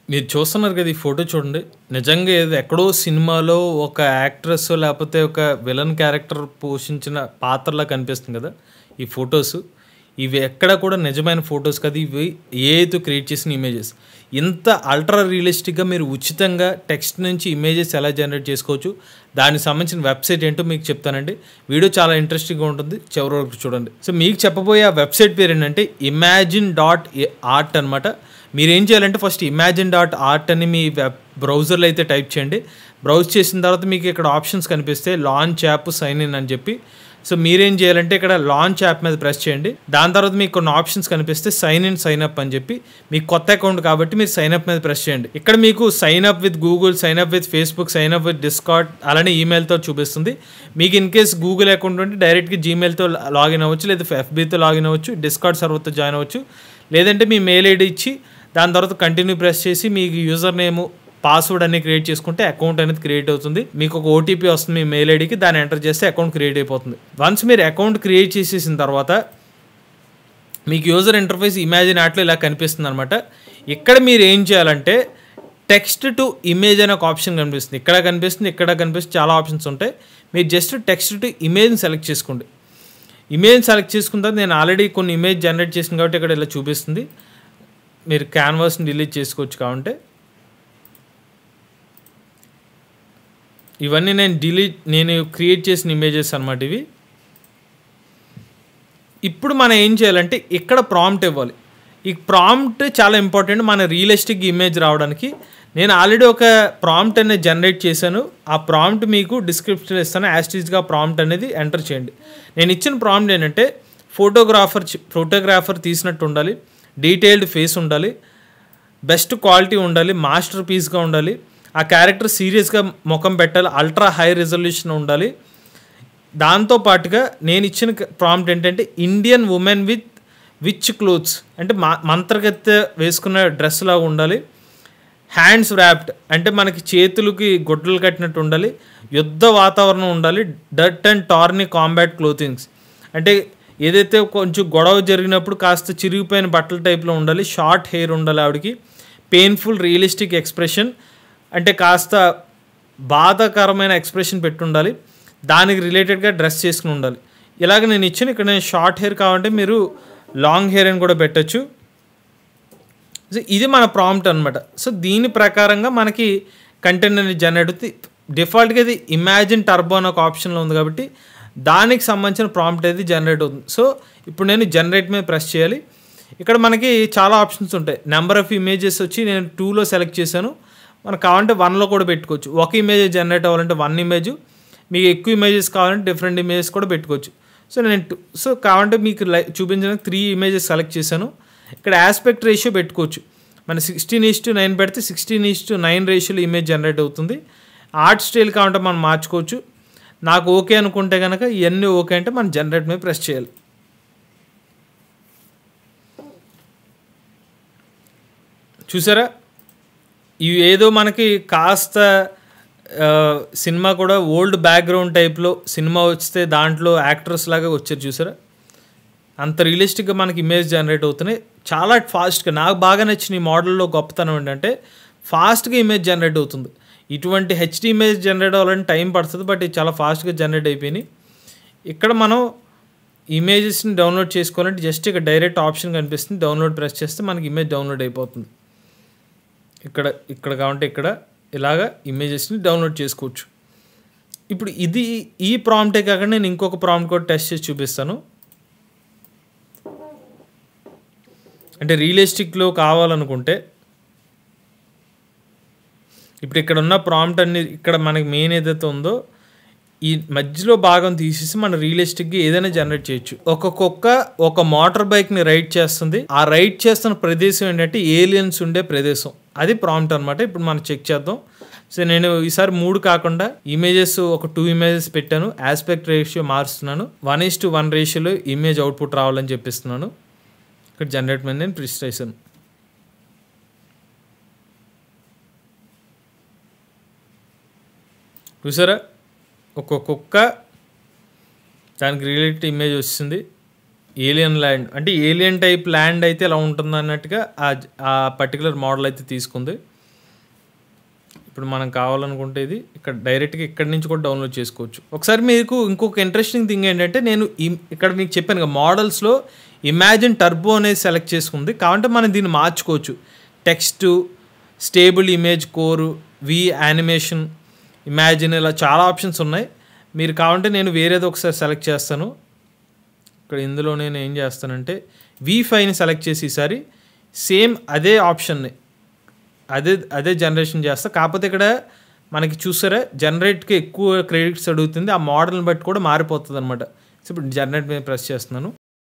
మీరు చూస్తున్నారు కదా! ఈ ఫోటో చూడండి. నిజంగా ఏదో ఎక్కడో సినిమాలో ఒక యాక్ట్రెస్ లేపోతే ఒక విలన్ క్యారెక్టర్ పోషించిన పాత్రలా కనిపిస్తుంది కదా! ఈ ఫోటోసు. ఇవి ఎక్కడ కూడా నిజమైన ఫోటోస్ కాదు. ఇవి ఏఐతో క్రియేట్ చేసిన ఇమేజెస్. ఇంత అల్ట్రా రియలిస్టిక్‌గా మీరు ఉచితంగా టెక్స్ట్ నుంచి ఇమేజెస్ ఎలా జనరేట్ చేసుకోవచ్చు, దానికి సంబంధించిన వెబ్‌సైట్ ఏంటో మీకు చెప్తానండి. వీడియో చాలా ఇంట్రెస్టింగ్‌గా ఉంటుంది. చివరి వరకు చూడండి. సో, మీకు చెప్పబోయే ఆ వెబ్‌సైట్ పేరేంటంటే imagine.art అనమాట. మీరేం చేయాలంటే ఫస్ట్ imagine.art అని మీ బ్రౌజర్‌లో అయితే టైప్ చేయండి. బ్రౌజ్ చేసిన తర్వాత మీకు ఇక్కడ ఆప్షన్స్ కనిపిస్తాయి. లాంచ్ యాప్, సైన్ ఇన్ అని చెప్పి. సో, మీరేం చేయాలంటే ఇక్కడ లాంచ్ యాప్ మీద ప్రెస్ చేయండి. దాని తర్వాత మీకు కొన్ని ఆప్షన్స్ కనిపిస్తే సైన్ ఇన్, సైన్ అప్ అని చెప్పి. మీకు కొత్త అకౌంట్ కాబట్టి మీరు సైన్ అప్ మీద ప్రెస్ చేయండి. ఇక్కడ మీకు sign up with Google, sign up with Facebook, sign up with Discord అలానే ఈమెయిల్తో చూపిస్తుంది. మీకు ఇన్ కేస్ గూగుల్ అకౌంట్ ఉంటే డైరెక్ట్గా జీమెయిల్తో లాగిన్ అవ్వచ్చు, లేదా ఎఫ్బీతో లాగిన్ అవ్వచ్చు, డిస్కార్డ్ సర్వర్తో జాయిన్ అవ్వచ్చు. లేదంటే మీ మెయిల్ ఐడి ఇచ్చి దాని తర్వాత కంటిన్యూ ప్రెస్ చేసి మీకు యూజర్ నేమ్, పాస్వర్డ్ అన్ని క్రియేట్ చేసుకుంటే అకౌంట్ అనేది క్రియేట్ అవుతుంది. మీకు ఒక ఓటీపీ వస్తుంది మీ మెయిల్ ఐడికి, దాన్ని ఎంటర్ చేస్తే అకౌంట్ క్రియేట్ అయిపోతుంది. వన్స్ మీరు అకౌంట్ క్రియేట్ చేసేసిన తర్వాత మీకు యూజర్ ఇంటర్ఫేస్ ఇమాజిన్ యాప్లో ఇలా కనిపిస్తుంది అనమాట. ఇక్కడ మీరు ఏం చేయాలంటే టెక్స్ట్ టు ఇమేజ్ అనే ఒక ఆప్షన్ కనిపిస్తుంది. ఇక్కడ కనిపిస్తుంది, ఇక్కడ కనిపిస్తుంది, చాలా ఆప్షన్స్ ఉంటాయి. మీరు జస్ట్ టెక్స్ట్ టు ఇమేజ్ని సెలెక్ట్ చేసుకోండి. ఇమేజ్ సెలెక్ట్ చేసుకున్న తర్వాత నేను ఆల్రెడీ కొన్ని ఇమేజ్ జనరేట్ చేసిన కాబట్టి ఇక్కడ ఇలా చూపిస్తుంది. మీరు క్యాన్వాస్ని డిలీట్ చేసుకోవచ్చు కావంటే. ఇవన్నీ నేను క్రియేట్ చేసిన ఇమేజెస్ అనమాట ఇవి. ఇప్పుడు మనం ఏం చేయాలంటే ఇక్కడ ప్రాంప్ట్ ఇవ్వాలి. ఈ ప్రాంప్ట్ చాలా ఇంపార్టెంట్ మన రియలిస్టిక్ ఇమేజ్ రావడానికి. నేను ఆల్రెడీ ఒక ప్రాంప్ట్ అనేది జనరేట్ చేశాను. ఆ ప్రాంప్ట్ మీకు డిస్క్రిప్షన్ ఇస్తాను. యాస్టీజ్గా ప్రాంప్ట్ అనేది ఎంటర్ చేయండి. నేను ఇచ్చిన ప్రాంప్ట్ ఏంటంటే ఫోటోగ్రాఫర్ తీసినట్టు ఉండాలి, డీటెయిల్డ్ ఫేస్ ఉండాలి, బెస్ట్ క్వాలిటీ ఉండాలి, మాస్టర్ పీస్గా ఉండాలి, ఆ క్యారెక్టర్ సీరియస్గా ముఖం పెట్టాలి, అల్ట్రా హై రిజల్యూషన్ ఉండాలి. దాంతోపాటుగా నేను ఇచ్చిన ప్రాంప్ట్ ఏంటంటే Indian women with witch clothes అంటే మంత్రగత్తె వేసుకున్న డ్రెస్ లాగా ఉండాలి, హ్యాండ్స్ ర్యాప్డ్ అంటే మనకి చేతులకి గుడ్డలు కట్టినట్టు ఉండాలి, యుద్ధ వాతావరణం ఉండాలి, dirt and torn combat clothings అంటే ఏదైతే కొంచెం గొడవ జరిగినప్పుడు కాస్త చిరిగిపోయిన బట్టల టైప్లో ఉండాలి, షార్ట్ హెయిర్ ఉండాలి ఆవిడకి, పెయిన్ఫుల్ రియలిస్టిక్ ఎక్స్ప్రెషన్ అంటే కాస్త బాధాకరమైన ఎక్స్ప్రెషన్ పెట్టి ఉండాలి, దానికి రిలేటెడ్గా డ్రెస్ చేసుకుని ఉండాలి. ఇలాగ నేను ఇచ్చాను. ఇక్కడ నేను షార్ట్ హెయిర్ కావాలంటే మీరు లాంగ్ హెయిర్ అని కూడా పెట్టచ్చు. సో ఇది మన ప్రాంప్ట్ అనమాట. సో దీని ప్రకారంగా మనకి కంటెంట్ అనేది జనరేట్ అవుతుంది. డిఫాల్ట్గా ఇది ఇమాజిన్ టర్బో అని ఒక ఆప్షన్లో ఉంది కాబట్టి దానికి సంబంధించిన ప్రాంప్ట్ అనేది జనరేట్ అవుతుంది. సో ఇప్పుడు నేను జనరేట్ మీద ప్రెస్ చేయాలి. ఇక్కడ మనకి చాలా ఆప్షన్స్ ఉంటాయి. నెంబర్ ఆఫ్ ఇమేజెస్ వచ్చి నేను 2లో సెలెక్ట్ చేశాను. మనకు కావాలంటే 1లో కూడా పెట్టుకోవచ్చు. ఒక ఇమేజ్ జనరేట్ అవ్వాలంటే 1 ఇమేజ్, మీకు ఎక్కువ ఇమేజెస్ కావాలంటే డిఫరెంట్ ఇమేజెస్ కూడా పెట్టుకోవచ్చు. సో కావాలంటే మీకు చూపించడానికి 3 ఇమేజెస్ సెలెక్ట్ చేశాను. ఇక్కడ ఆస్పెక్ట్ రేషియో పెట్టుకోవచ్చు. మన 16:9 పెడితే 16:9 రేషియోలో ఇమేజ్ జనరేట్ అవుతుంది. ఆర్ట్ స్టైల్ కావాలంటే మనం మార్చుకోవచ్చు. నాకు ఓకే అనుకుంటే కనుక ఇవన్నీ ఓకే అంటే మనం జనరేట్ మీద ప్రెస్ చేయాలి. చూసారా, ఇవి ఏదో మనకి కాస్త సినిమా కూడా ఓల్డ్ బ్యాక్గ్రౌండ్ టైప్లో సినిమా వస్తే దాంట్లో యాక్టర్స్ లాగా వచ్చారు చూసారా, అంత రియలిస్టిక్గా మనకి ఇమేజ్ జనరేట్ అవుతున్నాయి. చాలా ఫాస్ట్గా. నాకు బాగా నచ్చిన ఈ మోడల్లో గొప్పతనం ఏంటంటే ఫాస్ట్గా ఇమేజ్ జనరేట్ అవుతుంది. ఇటువంటి హెచ్డి ఇమేజ్ జనరేట్ అవ్వాలంటే టైం పడుతుంది, బట్ ఇది చాలా ఫాస్ట్గా జనరేట్ అయిపోయినాయి. ఇక్కడ మనం ఇమేజెస్ని డౌన్లోడ్ చేసుకోవాలంటే జస్ట్ ఇక్కడ డైరెక్ట్ ఆప్షన్ కనిపిస్తుంది, డౌన్లోడ్ ప్రెస్ చేస్తే మనకి ఇమేజ్ డౌన్లోడ్ అయిపోతుంది. ఇక్కడ కావాలంటే ఇక్కడ ఇలాగా ఇమేజెస్ని డౌన్లోడ్ చేసుకోవచ్చు. ఇప్పుడు ఈ ప్రాంప్టే కాకుండా నేను ఇంకొక ప్రాంప్ట్ కూడా టెస్ట్ చేసి చూపిస్తాను. అంటే రియలిస్టిక్లో కావాలనుకుంటే ఇప్పుడు ఇక్కడ ఉన్న ప్రాంప్ట్ అన్ని ఇక్కడ మనకి మెయిన్ ఏదైతే ఉందో ఈ మధ్యలో భాగం తీసేసి మనం రియలిస్టిక్గా ఏదైనా జనరేట్ చేయొచ్చు. ఒక కుక్క ఒక మోటార్ బైక్ని రైడ్ చేస్తుంది. ఆ రైడ్ చేస్తున్న ప్రదేశం ఏంటంటే ఏలియన్స్ ఉండే ప్రదేశం. అది ప్రాంప్ట్ అనమాట. ఇప్పుడు మనం చెక్ చేద్దాం. సో నేను ఈసారి 3 కాకుండా ఇమేజెస్ ఒక 2 ఇమేజెస్ పెట్టాను. Aspect ratio మారుస్తున్నాను. 1:1 రేషియోలో ఇమేజ్ అవుట్పుట్ రావాలని చెప్పిస్తున్నాను. ఇక్కడ జనరేట్ మీద నేను ప్రెస్ చేశాను. చూసారా, ఒక కుక్క దానికి రిలేటెడ్ ఇమేజ్ వస్తుంది. ఏలియన్ ల్యాండ్ అంటే ఏలియన్ టైప్ ల్యాండ్ అయితే ఇలా ఉంటుంది అన్నట్టుగా ఆ పర్టికులర్ మోడల్ అయితే తీసుకుంది. ఇప్పుడు మనం కావాలనుకుంటే ఇది ఇక్కడ డైరెక్ట్గా ఇక్కడి నుంచి కూడా డౌన్లోడ్ చేసుకోవచ్చు. ఒకసారి మీకు ఇంకొక ఇంట్రెస్టింగ్ థింగ్ ఏంటంటే నేను ఇక్కడ మీకు చెప్పాను కదా మోడల్స్లో ఇమాజిన్ టర్బో అనేది సెలెక్ట్ చేసుకుంది కాబట్టి మనం దీన్ని మార్చుకోవచ్చు. టెక్స్ట్, స్టేబుల్ ఇమేజ్ కోరు, వి యానిమేషన్, ఇమాజిన్ ఇలా చాలా ఆప్షన్స్ ఉన్నాయి. మీరు కావాలంటే నేను వేరేది ఒకసారి సెలెక్ట్ చేస్తాను. ఇక్కడ ఇందులో నేను ఏం చేస్తానంటే V5ని సెలెక్ట్ చేసి ఈసారి సేమ్ అదే ఆప్షన్ని అదే జనరేషన్ చేస్తా. కాకపోతే ఇక్కడ మనకి చూసారా జనరేట్కి ఎక్కువ క్రెడిట్స్ అడుగుతుంది. ఆ మోడల్ని బట్టి కూడా మారిపోతుంది అనమాట. సో ఇప్పుడు జనరేట్ మీద ప్రెస్ చేస్తున్నాను.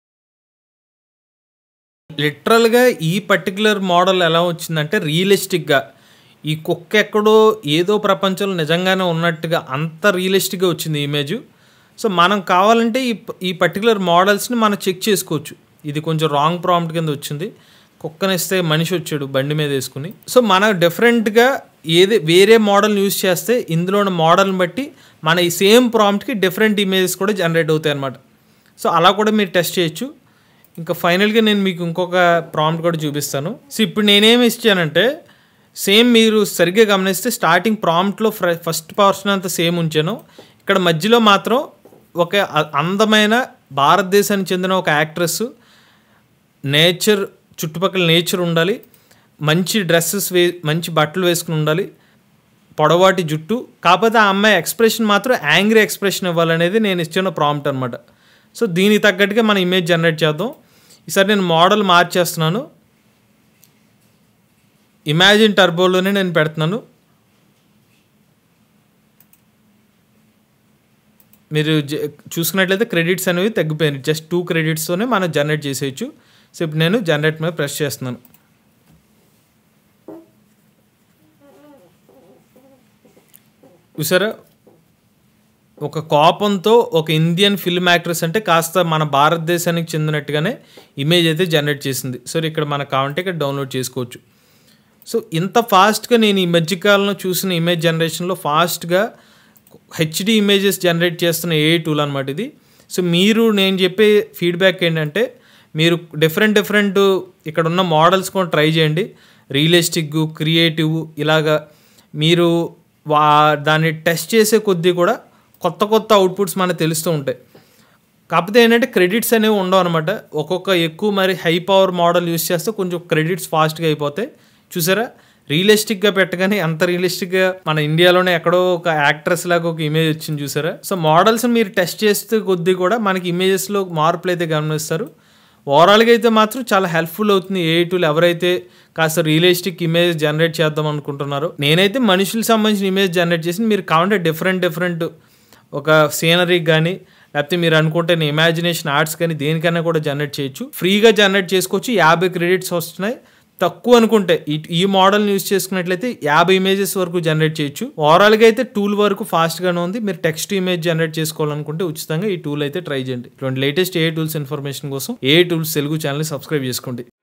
లిటరల్గా ఈ పర్టికులర్ మోడల్ ఎలా వచ్చిందంటే రియలిస్టిక్గా ఈ కుక్క ఎక్కడో ఏదో ప్రపంచంలో నిజంగానే ఉన్నట్టుగా అంత రియలిస్టిక్గా వచ్చింది ఇమేజ్. సో మనం కావాలంటే ఈ పర్టికులర్ మోడల్స్ని మనం చెక్ చేసుకోవచ్చు. ఇది కొంచెం రాంగ్ ప్రాంప్ట్ కింద వచ్చింది. కుక్కనిస్తే మనిషి వచ్చాడు బండి మీద వేసుకుని. సో మనం డిఫరెంట్గా వేరే మోడల్ యూజ్ చేస్తే ఇందులో ఉన్న మోడల్ని బట్టి మన ఈ సేమ్ ప్రాంప్ట్కి డిఫరెంట్ ఇమేజెస్ కూడా జనరేట్ అవుతాయి అన్నమాట. సో అలా కూడా మీరు టెస్ట్ చేయొచ్చు. ఇంకా ఫైనల్గా నేను మీకు ఇంకొక ప్రాంప్ట్ కూడా చూపిస్తాను. సో ఇప్పుడు నేనేమి ఇచ్చానంటే సేమ్ మీరు సరిగ్గా గమనిస్తే స్టార్టింగ్ ప్రాంప్ట్లో ఫస్ట్ పర్సన్ అంతా సేమ్ ఉంచాను. ఇక్కడ మధ్యలో మాత్రం ఒక అందమైన భారతదేశానికి చెందిన ఒక యాక్ట్రెస్, నేచర్, చుట్టుపక్కల నేచర్ ఉండాలి, మంచి డ్రెస్సెస్ మంచి బట్టలు వేసుకుని ఉండాలి, పొడవాటి జుట్టు. కాకపోతే ఆ అమ్మాయి ఎక్స్ప్రెషన్ మాత్రం యాంగ్రీ ఎక్స్ప్రెషన్ ఇవ్వాలనేది నేను ఇచ్చిన ప్రాంప్ట్ అనమాట. సో దీనికి తగ్గట్టుగా మనం ఇమేజ్ జనరేట్ చేద్దాం. ఈసారి నేను మోడల్ మార్చేస్తున్నాను. ఇమాజిన్ టర్బోలోనే నేను పెడుతున్నాను. మీరు చూసుకున్నట్లయితే క్రెడిట్స్ అనేవి తగ్గిపోయినాయి. జస్ట్ 2 క్రెడిట్స్తోనే మనం జనరేట్ చేసేయచ్చు. సో ఇప్పుడు నేను జనరేట్ మీద ప్రెస్ చేస్తున్నాను. చూసారా ఒక కోపంతో ఒక ఇండియన్ ఫిల్మ్ యాక్ట్రెస్ అంటే కాస్త మన భారతదేశానికి చెందినట్టుగానే ఇమేజ్ అయితే జనరేట్ చేసింది. సో ఇక్కడ మనకు కావాలంటే ఇక్కడ డౌన్లోడ్ చేసుకోవచ్చు. సో ఇంత ఫాస్ట్గా నేను ఈ మధ్యకాలంలో చూసిన ఇమేజ్ జనరేషన్లో ఫాస్ట్గా హెచ్డి ఇమేజెస్ జనరేట్ చేస్తున్న AI టూల్ అనమాట ఇది. సో నేను చెప్పే ఫీడ్బ్యాక్ ఏంటంటే మీరు డిఫరెంట్ ఇక్కడ ఉన్న మోడల్స్ కూడా ట్రై చేయండి. రియలిస్టిక్, క్రియేటివ్ ఇలాగా మీరు దాన్ని టెస్ట్ చేసే కొద్దీ కూడా కొత్త అవుట్పుట్స్ మనకు తెలుస్తూ ఉంటాయి. కాకపోతే ఏంటంటే క్రెడిట్స్ అనేవి ఉండవు అనమాట. ఒక్కొక్క ఎక్కువ మరి హై పవర్ మోడల్ యూస్ చేస్తే కొంచెం క్రెడిట్స్ ఫాస్ట్గా అయిపోతాయి. చూసారా రియలిస్టిక్గా పెట్టగానే అంత రియలిస్టిక్గా మన ఇండియాలోనే ఎక్కడో ఒక యాక్ట్రెస్ లాగా ఒక ఇమేజ్ వచ్చింది చూసారా. సో మోడల్స్ మీరు టెస్ట్ చేస్తే కొద్దీ కూడా మనకి ఇమేజెస్లో మార్పులు అయితే గమనిస్తారు. ఓవరాల్గా అయితే మాత్రం చాలా హెల్ప్ఫుల్ అవుతుంది AI టూల్ ఎవరైతే కాస్త రియలిస్టిక్ ఇమేజ్ జనరేట్ చేద్దాం అనుకుంటున్నారో. నేనైతే మనుషులకు సంబంధించిన ఇమేజ్ జనరేట్ చేసి మీరు కావాలంటే డిఫరెంట్ ఒక సీనరీకి కానీ లేకపోతే మీరు అనుకుంటే ఇమాజినేషన్ ఆర్ట్స్ కానీ దేనికైనా కూడా జనరేట్ చేయొచ్చు. ఫ్రీగా జనరేట్ చేసుకోవచ్చు. 50 క్రెడిట్స్ వస్తున్నాయి. తక్కువ అనుకుంటే ఈ మోడల్ని యూజ్ చేసుకున్నట్లయితే 50 ఇమేజెస్ వరకు జనరేట్ చేయొచ్చు. ఓవరాల్గా అయితే టూల్ వరకు ఫాస్ట్గానే ఉంది. మీరు టెక్స్ట్ ఇమేజ్ జనరేట్ చేసుకోవాలనుకుంటే ఉచితంగా ఈ టూల్ అయితే ట్రై చేయండి. ఇటువంటి లేటెస్ట్ AI టూల్స్ ఇన్ఫర్మేషన్ కోసం AI టూల్స్ తెలుగు ఛానల్ని సబ్స్క్రైబ్ చేసుకోండి.